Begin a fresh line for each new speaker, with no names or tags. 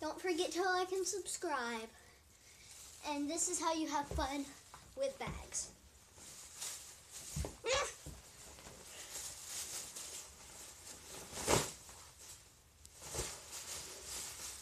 Don't forget to like and subscribe. And this is how you have fun with bags.